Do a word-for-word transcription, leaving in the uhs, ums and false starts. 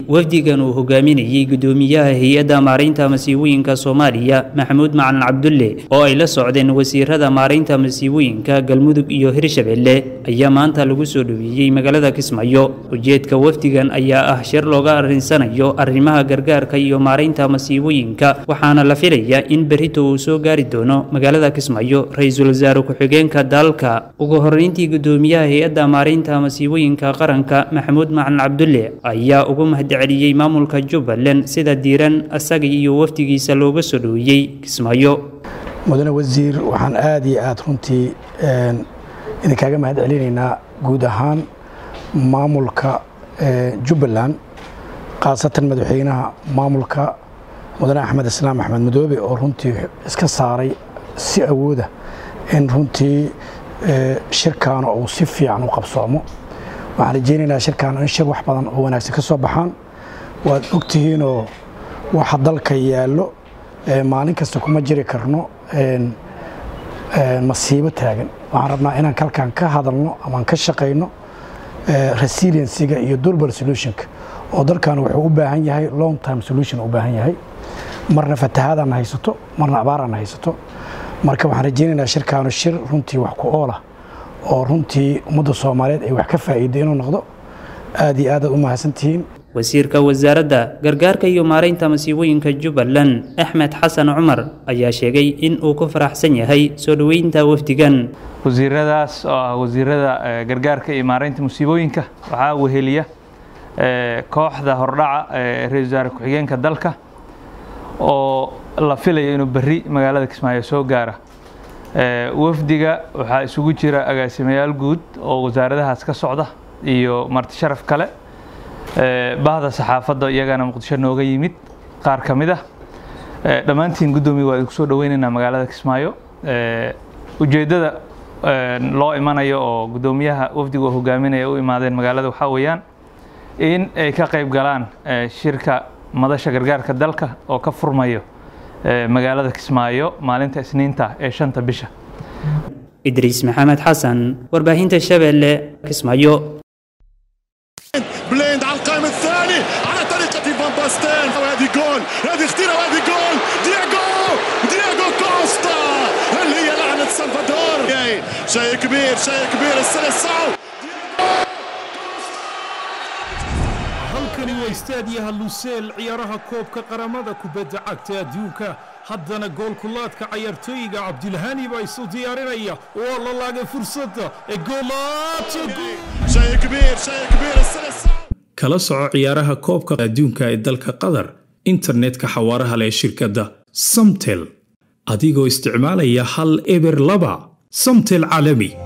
wafdigan uu hogaaminayay gudoomiyaha hay'adda maareynta masiibooyinka Soomaaliya Maxamuud Macalin Cabdulle oo ay la socdeen wasiirada maareynta masiibooyinka Galmudug iyo Hirshabelle ayaa maanta lagu soo dhaweeyay magaalada Kismaayo. ujeedka wafdigan ayaa ah shir looga arinsanayo arrimaha gargaarka iyo maareynta masiibooyinka waxaana la filayaa in berrito uu soo gaari doono magaalada Kismaayo ra'iisul wasaare ku-xigeenka dalka. ugu horreyntii gudoomiyaha hay'adda maareynta masiibooyinka qaranka Maxamuud Macalin Cabdulle ayaa ugu mahadceliyay maamulka Jubbaland sida diiran asaga iyo wafdigiisa looga soo dhaweeyay Kismaayo. mudane wasiir waxaan aad iyo aad runtii een idinkaga mahadcelinaynaa guud ahaan maamulka Jubbaland qaasatan madaxweynaha maamulka mudane Axmed Islaam Axmed Madoobe oo runtii iska saaray si awooda in runtii shirkaan oo si fiican u qabsoomo. waxaan rajeynaynaa shirkaan in shir wax badan oo wanaagsan ka soo baxaan. waad ogtihiin oo waxa dalka yaalo maalin kasta kuma jiri karno een masiibo taagan. waxaan rabnaa inaan kalkaan ka hadalno ama ka shaqeyno resiliency-ga iyo durable solution-ka oo dalkan wuxuu u baahan yahay long term solution u baahan yahay. marna fatahaadana haysato marna abaarana haysato. marka waxaan rajeynaynaa shirkaan shir runtii wax ku oola oo runtii ummadda Soomaaliyeed ay wax ka faa'iido inuu noqdo. aad iyo aad u mahadsantihiin. wasiirka wasaaradda gargaarka iyo maareynta masiibooyinka Jubbaland Axmed Xasan Cumar ayaa sheegay in uu ku faraxsan yahay soo dhaweynta wafdigan. wasiiradaas oo wasiirada gargaarka iyo maareynta masiibooyinka waxa uu heliya kooxda hordhaca ra'iisul wasaare ku-xigeenka dalka oo la filayo inuu berri magaalada Kismaayo soo gaaro. wafdiga waxa isugu jira agaasimayaal guud oo wasaaradahaas ka socda iyo marti sharaf kale. bahda saxaafadda iyagana Muqdisho nooga yimid qaar kamid ah. dhamaantiin gudoomiye waa ku soo dhaweynaynaa magaalada Kismaayo. ujeedada loo imanayo oo gudoomiyaha wafdiga hogaaminaya u imaadeen magaalada waxa weeyaan in ay ka qayb galaan shirka madasha gargaarka dalka oo ka furmayo magaalada Kismaayo maalinta Isniinta ee shanta bisha. Idriis Maxamed Xasan warbaahinta Shabeelle Kismaayo. بليند على القائم الثاني على طريقة فان باستين وهذه جول هذه اختيار وهذه جول دياغو دياغو كوستا اللي هي لعنة سلفادور. شيء كبير شيء كبير السلسعو. halkani waa istaadiyaha Lusail ciyaaraha koobka qaramada kubadda cagta adduunka. haddana goolkulaadka ciyaartooyga Cabdilhani baa isu diyaarinaya oo la laagay fursadda ee goolaadka. شيء كبير شيء كبير السلسعو. kala soco ciyaaraha koobka adduunka ee dalka Qatar internetka xawaaraha leh shirkadda Samtel adigoo isticmaalaya hal eber laba Samtel caalami.